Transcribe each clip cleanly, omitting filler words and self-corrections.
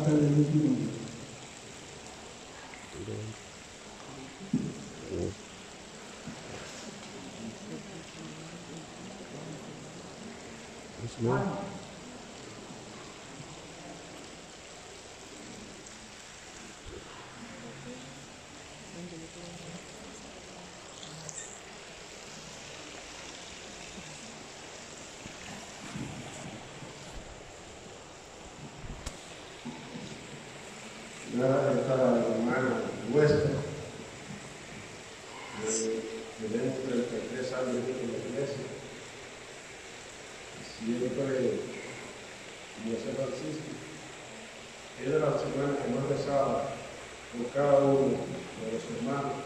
hasta el último día. Esta hermana nuestra, tenemos 33 años en la iglesia, siempre, como San Francisco, ella era la semana que más rezaba por cada uno de los hermanos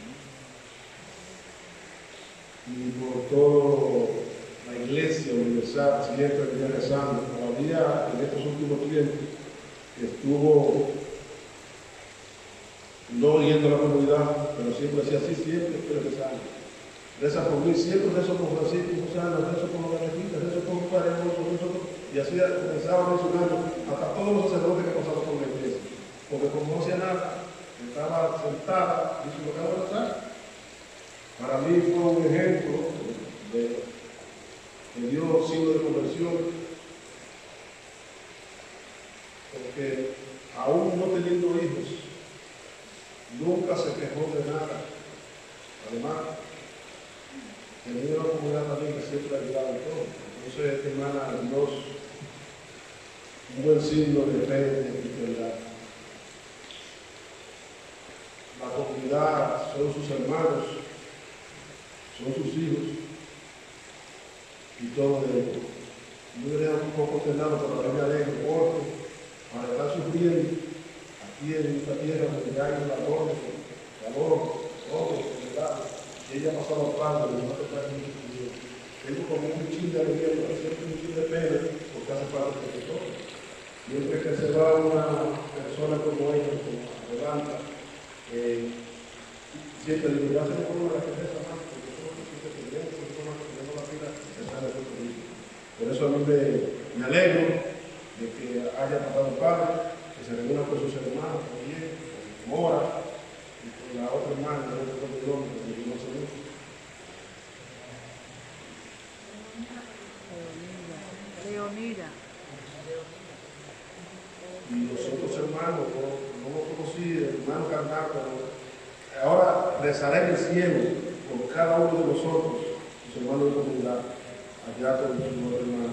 y por toda la iglesia universal, siempre venía rezando. Todavía en estos últimos tiempos estuvo no yendo a la comunidad, pero siempre decía así, siempre estoy rezando. Reza por mí, siempre rezo por Francisco Susana, rezo por los beneficios, rezo por mi padre, y así comenzaba mencionando hasta todos los sacerdotes que pasaron por la iglesia. Porque como no hacía nada, estaba sentada y se lo acabo de rezar. Para mí fue un ejemplo que dio signo de conversión, porque aún no teniendo hijos, nunca se quejó de nada. Además, tenía una comunidad también que siempre ayudaba en todo. Entonces, hermana, Dios, un buen signo de fe, de cristiandad. La comunidad son sus hermanos, son sus hijos, y todo de ellos. Yo me dejo un poco tentado, pero también me alegro, porque para estar sufriendo aquí en esta tierra, donde hay un calor, y ella ha pasado plano, y no te trae mucho sufrimiento. Tengo como un chin de alegría, pero siempre un chin de pena, porque hace falta que todo. Siempre que se va una persona como ella, como adelanta, siempre digo, ya se me pone la cabeza más, porque todo lo que tenemos la vida, está en el conmigo. Por eso a mí me alegro de que haya pasado un padre, que se reúna con sus hermanos también, con Mora, y con la otra hermana, de otro hombre, que no se ve. Leonida. Y los otros hermanos, no los conocí, hermanos cantar, pero ahora rezaré en el cielo por cada uno de nosotros, los hermanos de comunidad, allá con sus hermanos.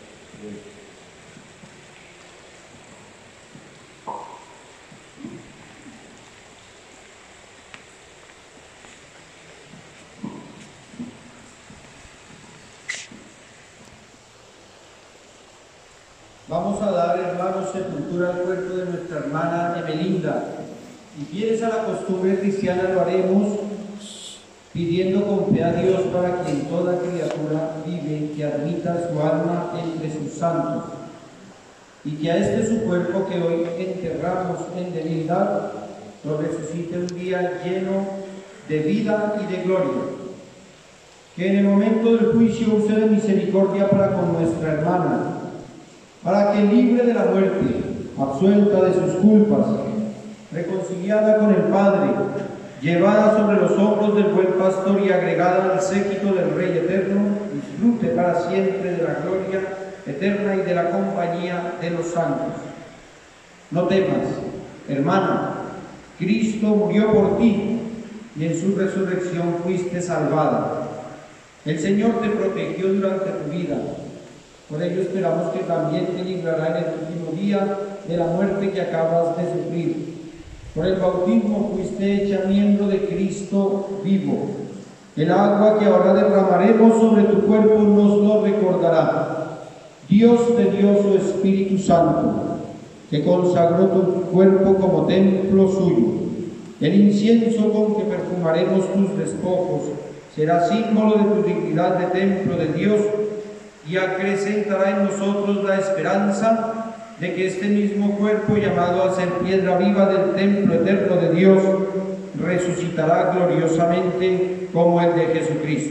Vamos a dar, hermanos, sepultura al cuerpo de nuestra hermana Emelinda. Y fieles a la costumbre cristiana lo haremos, pidiendo con fe a Dios para que en toda criatura vive, que admita su alma entre sus santos, y que a este su cuerpo que hoy enterramos en debilidad, lo resucite un día lleno de vida y de gloria. Que en el momento del juicio use de misericordia para con nuestra hermana, para que libre de la muerte, absuelta de sus culpas, reconciliada con el Padre, llevada sobre los hombros del buen pastor y agregada al séquito del Rey eterno, disfrute para siempre de la gloria eterna y de la compañía de los santos. No temas, hermana, Cristo murió por ti y en su resurrección fuiste salvada. El Señor te protegió durante tu vida. Por ello esperamos que también te librará en el último día de la muerte que acabas de sufrir. Por el bautismo fuiste hecha miembro de Cristo vivo. El agua que ahora derramaremos sobre tu cuerpo nos lo recordará. Dios te dio su Espíritu Santo, que consagró tu cuerpo como templo suyo. El incienso con que perfumaremos tus despojos será símbolo de tu dignidad de templo de Dios, y acrecentará en nosotros la esperanza de que este mismo cuerpo, llamado a ser piedra viva del templo eterno de Dios, resucitará gloriosamente como el de Jesucristo.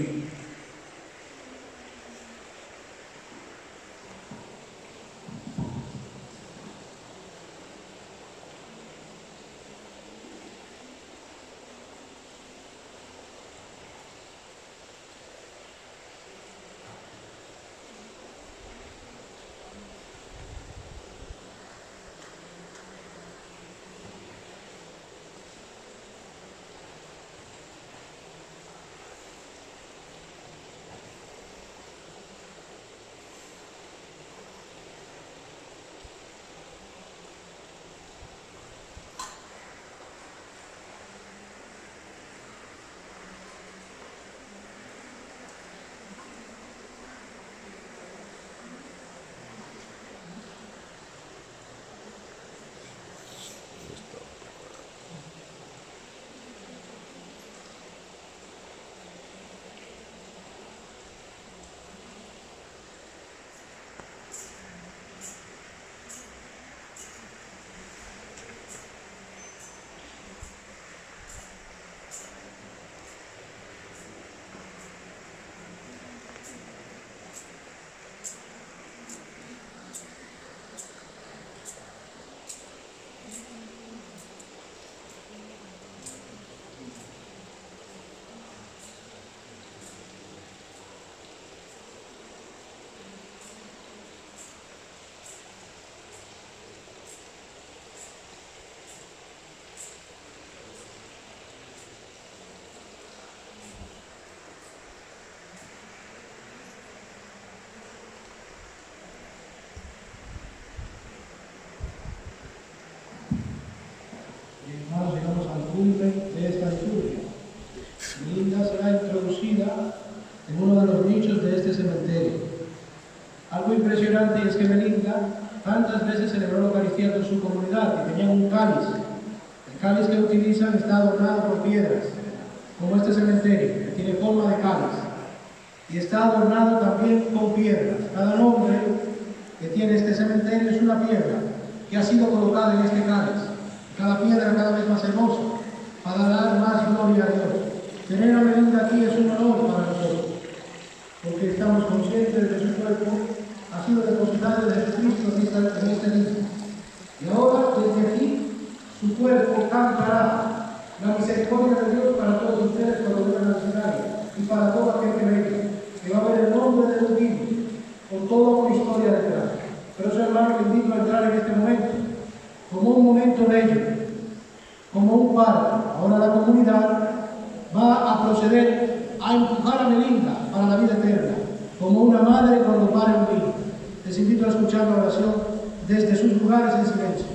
se celebró la Eucaristía con su comunidad y tenían un cáliz. El cáliz que utilizan está adornado con piedras, como este cementerio, que tiene forma de cáliz. Y está adornado también con piedras. Cada nombre que tiene este cementerio es una piedra que ha sido colocada en este cáliz. Cada piedra cada vez más hermosa, para dar más gloria a Dios. Tener a Melinda aquí es un honor para nosotros, porque estamos conscientes de que su cuerpo ha sido depositado de Jesucristo en este día. Y ahora, desde aquí, su cuerpo cantará la misericordia de Dios para todos ustedes cuando vengan al escenario y para todo aquel que venga, que va a ver el nombre de Dios vivo, con toda una historia detrás. Pero eso, hermano, le invito a entrar en este momento, como un momento bello, como un parto. Ahora la comunidad va a proceder a empujar a Melinda para la vida eterna, como una madre cuando pare un niño. Les invito a escuchar la oración desde sus lugares en silencio.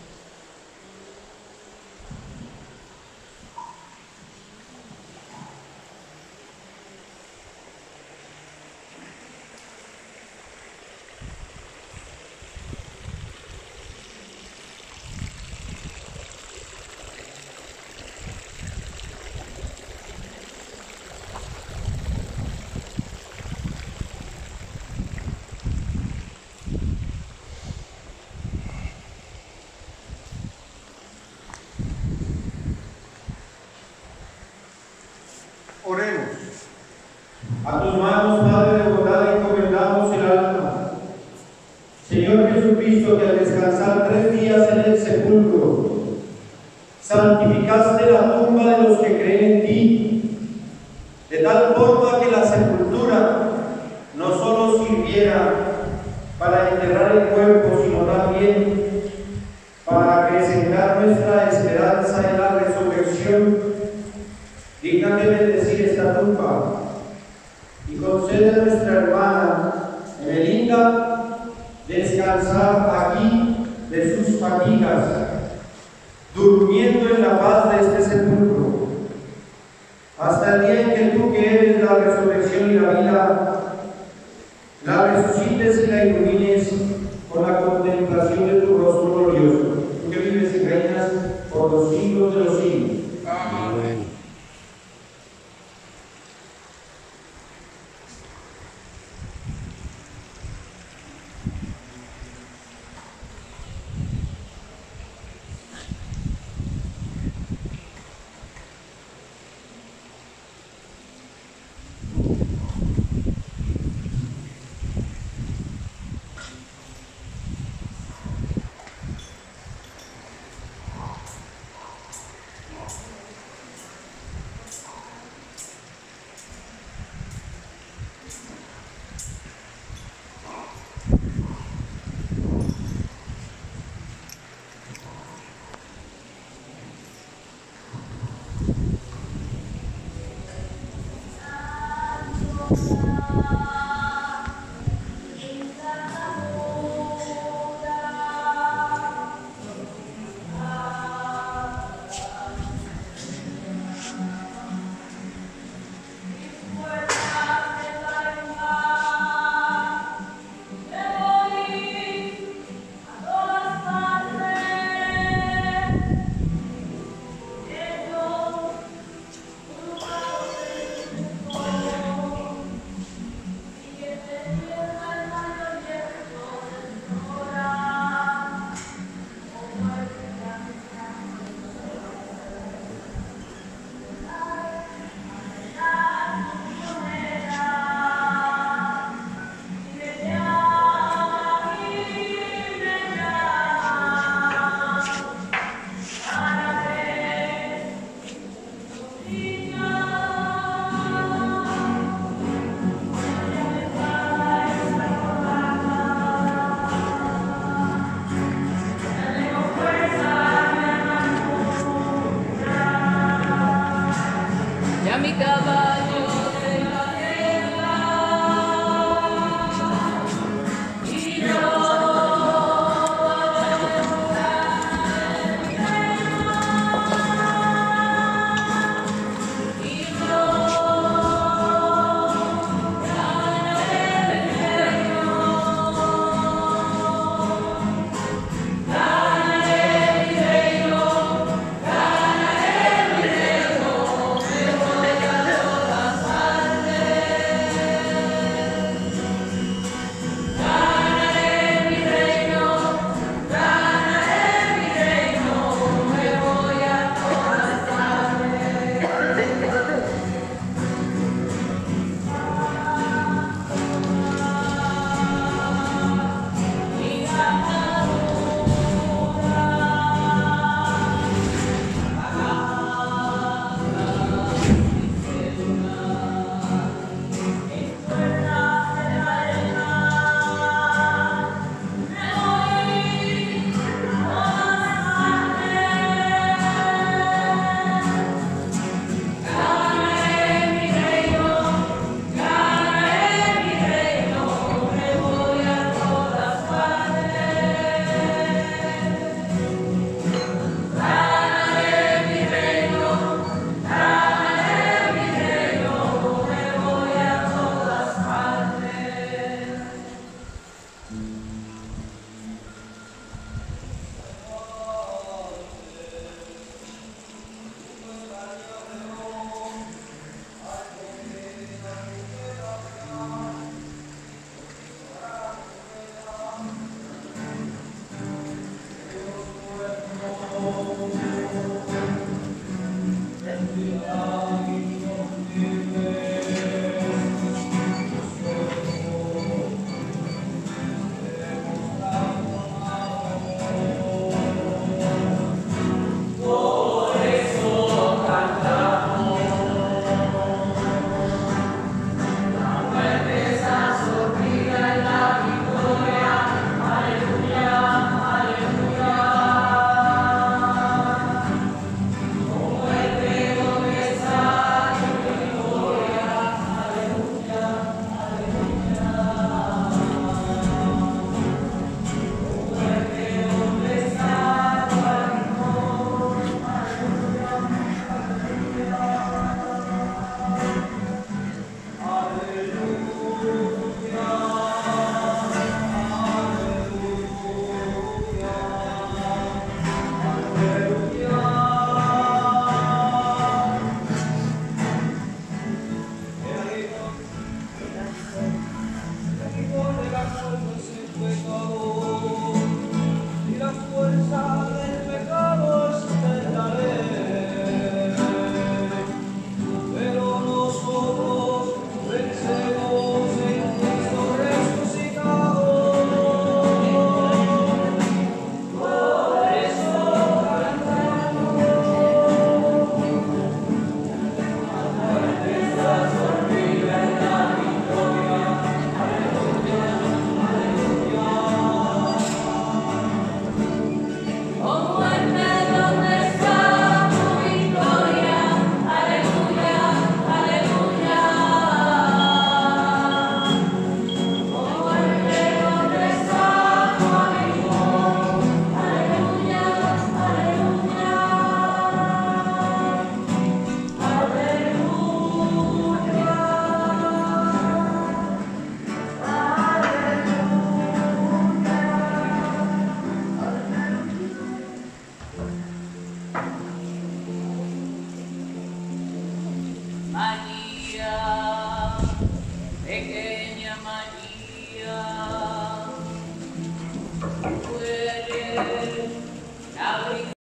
Oremos. A tus manos, Padre de bondad, encomendamos el alma. Señor Jesucristo, que al descansar 3 días en el sepulcro, santificaste la tumba de los que creen en ti, de tal forma que la sepultura no solo sirviera para enterrar el cuerpo, sino también para acrecentar nuestra esperanza en la resurrección. Dígnate bendecir esta tumba y concede a nuestra hermana Melinda descansar aquí de sus fatigas, durmiendo en la paz de este sepulcro, hasta el día en que tú, que eres la resurrección y la vida, la resucites y la ilumines con la contemplación de tu rostro glorioso, tú que vives y reinas por los siglos de los siglos. Amén.